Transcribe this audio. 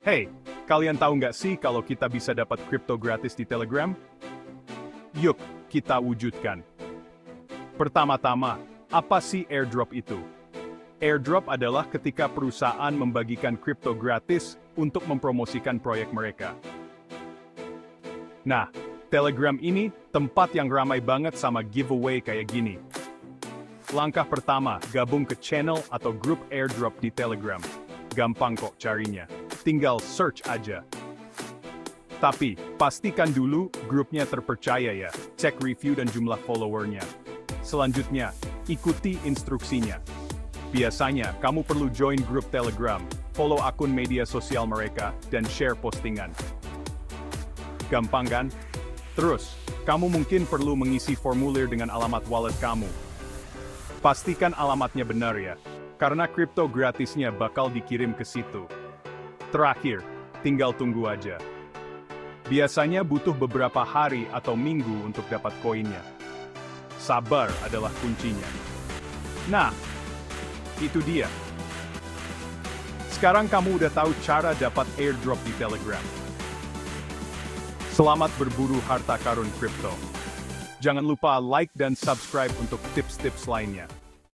Hey, kalian tahu nggak sih kalau kita bisa dapat kripto gratis di Telegram? Yuk, kita wujudkan. Pertama-tama, apa sih airdrop itu? Airdrop adalah ketika perusahaan membagikan kripto gratis untuk mempromosikan proyek mereka. Nah, Telegram ini tempat yang ramai banget sama giveaway kayak gini. Langkah pertama, gabung ke channel atau grup airdrop di Telegram. Gampang kok carinya. Tinggal search aja. Tapi, pastikan dulu grupnya terpercaya ya. Cek review dan jumlah followernya. Selanjutnya, ikuti instruksinya. Biasanya, kamu perlu join grup Telegram, follow akun media sosial mereka, dan share postingan. Gampang kan? Terus, kamu mungkin perlu mengisi formulir dengan alamat wallet kamu. Pastikan alamatnya benar ya, karena kripto gratisnya bakal dikirim ke situ. Terakhir, tinggal tunggu aja. Biasanya butuh beberapa hari atau minggu untuk dapat koinnya. Sabar adalah kuncinya. Nah, itu dia. Sekarang kamu udah tahu cara dapat airdrop di Telegram. Selamat berburu harta karun kripto. Jangan lupa like dan subscribe untuk tips-tips lainnya.